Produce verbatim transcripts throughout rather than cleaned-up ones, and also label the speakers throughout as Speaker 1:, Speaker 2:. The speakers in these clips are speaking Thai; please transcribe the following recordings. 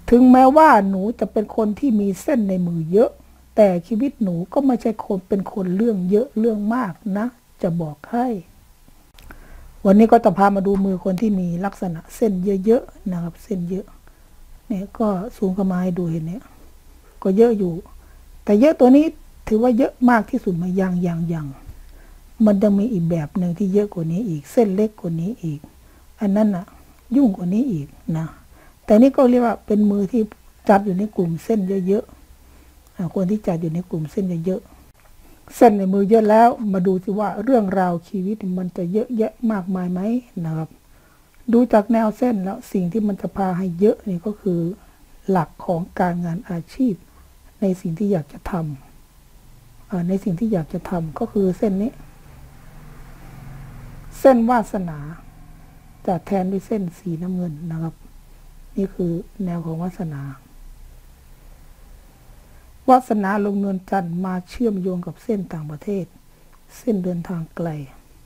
Speaker 1: ถึงแม้ว่าหนูจะเป็นคนที่มีเส้นในมือเยอะแต่ชีวิตหนูก็ไม่ใช่คนเป็นคนเรื่องเยอะเรื่องมากนะจะบอกให้วันนี้ก็จะพามาดูมือคนที่มีลักษณะเส้นเยอะๆนะครับเส้นเยอะเนี่ยก็ซูมเข้ามาให้ดูเห็นเนี่ยก็เยอะอยู่แต่เยอะตัวนี้ถือว่าเยอะมากที่สุดมายังยังยังมันจะมีอีกแบบหนึ่งที่เยอะกว่านี้อีกเส้นเล็กกว่านี้อีกอันนั้นน่ะยุ่งกว่านี้อีกนะแต่นี่ก็เรียกว่าเป็นมือที่จัดอยู่ในกลุ่มเส้นเยอะๆคนที่จัดอยู่ในกลุ่มเส้นเยอะๆเส้นในมือเยอะแล้วมาดูสิว่าเรื่องราวชีวิตมันจะเยอะแยะมากมายไหมนะครับดูจากแนวเส้นแล้วสิ่งที่มันจะพาให้เยอะนี่ก็คือหลักของการงานอาชีพในสิ่งที่อยากจะทำในสิ่งที่อยากจะทำก็คือเส้นนี้เส้นวาสนาจะแทนด้วยเส้นสีน้ำเงินนะครับนี่คือแนวของวาสนาวาสนาลงเนินจันทร์มาเชื่อมโยงกับเส้นต่างประเทศเส้นเดินทางไกล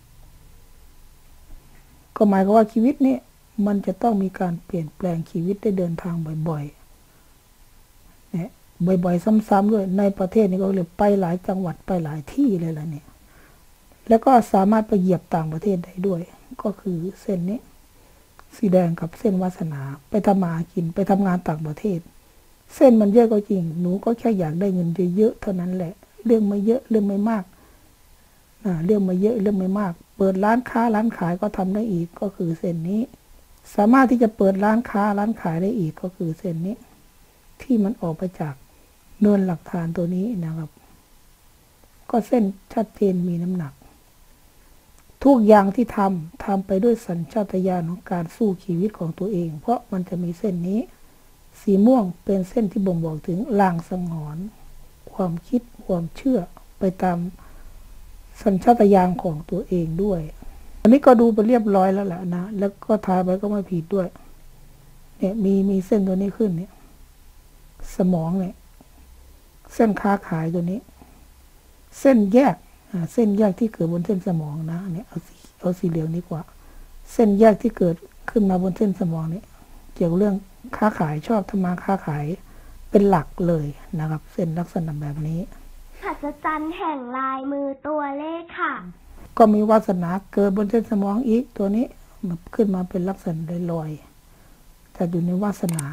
Speaker 1: ก็หมายความว่าชีวิตนี้มันจะต้องมีการเปลี่ยนแปลงชีวิตได้เดินทางบ่อยๆเนี่ยบ่อยๆซ้ำๆด้วยในประเทศนี้ก็เลยไปหลายจังหวัดไปหลายที่เลยล่ะเนี่ยแล้วก็สามารถไปเหยียบต่างประเทศได้ด้วยก็คือเส้นนี้สีแดงกับเส้นวาสนาไปทำมาหากินไปทำงานต่างประเทศเส้นมันเยอะก็จริงหนูก็แค่อยากได้เงินเยอะๆเท่านั้นแหละเรื่องไม่เยอะเรื่องไม่มากนะเรื่องไม่เยอะเรื่องไม่มากเปิดร้านค้าร้านขายก็ทำได้อีกก็คือเส้นนี้สามารถที่จะเปิดร้านค้าร้านขายได้อีกก็คือเส้นนี้ที่มันออกไปจากเนินหลักฐานตัวนี้นะครับก็เส้นชัดเจนมีน้ำหนักทุกอย่างที่ทำทำไปด้วยสัญชาตญาณของการสู้ชีวิตของตัวเองเพราะมันจะมีเส้นนี้สีม่วงเป็นเส้นที่บ่งบอกถึงลางสังหรณ์ความคิดความเชื่อไปตามสัญชาตญาณของตัวเองด้วยอันนี้ก็ดูไปเรียบร้อยแล้วแหละนะแล้วก็ทายไปก็ไม่ผิดด้วยเนี่ยมีมีเส้นตัวนี้ขึ้นเนี่ยสมองเนี่ยเส้นค้าขายตัวนี้เส้นแยกเส้นแยกที่เกิดบนเส้นสมองนะเนี่ยเอาสีเอาสีเหลืองดีกว่าเส้นแยกที่เกิดขึ้นมาบนเส้นสมองนี่เกี่ยวกับเรื่องค้าขายชอบทำมาค้าขายเป็นหลักเลยนะครับเส้นลักษณะแบบนี้
Speaker 2: มหัศจรรย์แห่งลายมือตัวเลขค่ะ
Speaker 1: ก็มีวาสนาเกิดบนเส้นสมองอีกตัวนี้มันขึ้นมาเป็นลักษณะลอยๆแต่อยู่ในวาสนา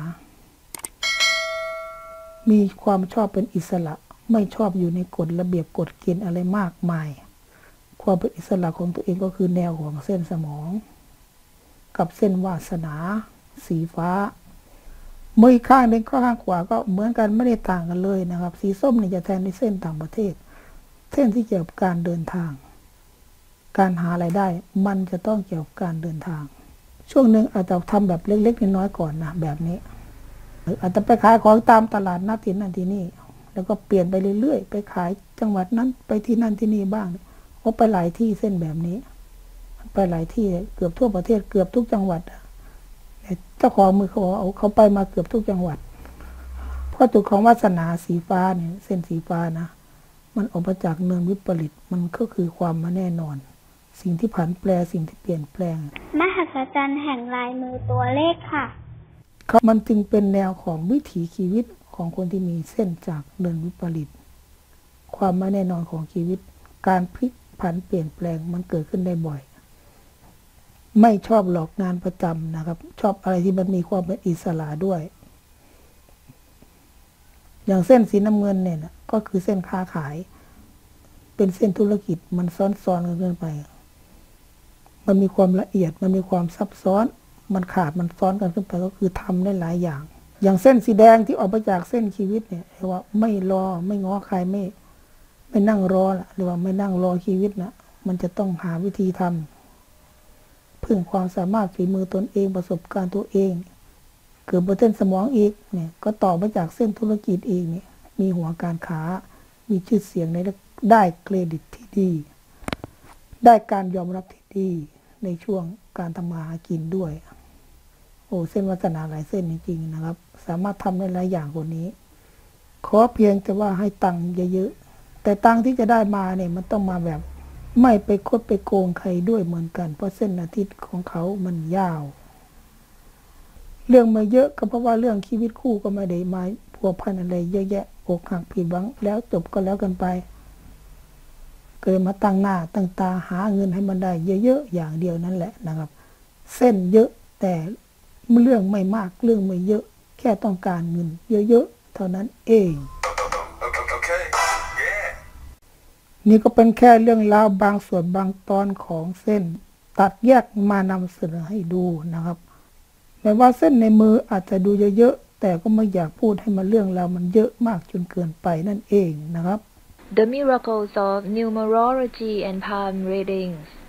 Speaker 1: มีความชอบเป็นอิสระไม่ชอบอยู่ในกฎระเบียบกฎเกณฑ์อะไรมากมายความเป็นอิสระของตัวเองก็คือแนวของเส้นสมองกับเส้นวาสนาสีฟ้ามือข้างหนึ่งข้างขวาก็เหมือนกันไม่ได้ต่างกันเลยนะครับสีส้มนี่จะแทนในเส้นต่างประเทศเส้นที่เกี่ยวกับการเดินทางการหารายได้มันจะต้องเกี่ยวกับการเดินทางช่วงหนึ่งอาจจะทำแบบเล็กๆน้อยๆก่อนนะแบบนี้อาจจะไปขายของตามตลาดนัดที่นั่นที่นี่แล้วก็เปลี่ยนไปเรื่อยๆไปขายจังหวัดนั้นไปที่นั่นที่นี่บ้างโอ้ไปหลายที่เส้นแบบนี้ไปหลายที่เกือบทั่วประเทศเกือบทุกจังหวัดเจ้าของมือเขาบอกเอาเขาไปมาเกือบทุกจังหวัดเพราะจุดของวาสนาสีฟ้าเนี่ยเส้นสีฟ้านะมันออกมาจากเนินวิปริตมันก็คือความไม่แน่นอนสิ่งที่ผันแปรสิ่งที่เปลี่ยนแปลง
Speaker 2: มหัศจรรย์แห่งลายมือตัวเลขค่ะ
Speaker 1: เขามันจึงเป็นแนวของวิถีชีวิตของคนที่มีเส้นจากเนินวิปริตความไม่แน่นอนของชีวิตการพลิกผันเปลี่ยนแปลงมันเกิดขึ้นได้บ่อยไม่ชอบหลอกงานประจำนะครับชอบอะไรที่มันมีความเป็นอิสระด้วยอย่างเส้นสีน้ำเงินเนี่ยนะก็คือเส้นค้าขายเป็นเส้นธุรกิจมันซ้อนๆกันเกินไปมันมีความละเอียดมันมีความซับซ้อนมันขาดมันซ้อนกันขึ้นไปก็คือทำได้หลายอย่างอย่างเส้นสีแดงที่ออกมาจากเส้นชีวิตเนี่ยเรียกว่าไม่รอไม่ง้อใครไม่ไม่นั่งรอละหรือว่าไม่นั่งรอชีวิตนะมันจะต้องหาวิธีทำพึ่งความสามารถฝีมือตนเองประสบการณ์ตัวเองเกิดบนเส้นสมองอีกเนี่ยก็ต่อมาจากเส้นธุรกิจเองเนี่ยมีหัวการค้ามีชื่อเสียงในได้เครดิตที่ดีได้การยอมรับที่ดีในช่วงการทำมาหากินด้วยโอ้เส้นวาสนาหลายเส้นจริงๆนะครับสามารถทำได้หลายอย่างคนนี้ขอเพียงแต่ว่าให้ตังค์เยอะๆแต่ตังค์ที่จะได้มาเนี่ยมันต้องมาแบบไม่ไปคดไปโกงใครด้วยเหมือนกันเพราะเส้นอาทิตย์ของเขามันยาวเรื่องมาเยอะก็เพราะว่าเรื่องชีวิตคู่ก็ไม่ได้มาพัวพันอะไรเยอะแยะอกหักผิดหวังแล้วจบก็แล้วกันไปเกิดมาตั้งหน้าตั้งตาหาเงินให้มันได้เยอะๆอย่างเดียวนั่นแหละนะครับเส้นเยอะแต่เรื่องไม่มากเรื่องไม่เยอะแค่ต้องการเงินเยอะๆเท่านั้นเองนี่ก็เป็นแค่เรื่องราวบางส่วนบางตอนของเส้นตัดแยกมานำเสนอให้ดูนะครับแม้ว่าเส้นในมืออาจจะดูเยอะๆแต่ก็ไม่อยากพูดให้มันเรื่องราวมันเยอะมากจนเกินไปนั่นเองนะครับ
Speaker 3: The Miracles of Numerology and Palm Readings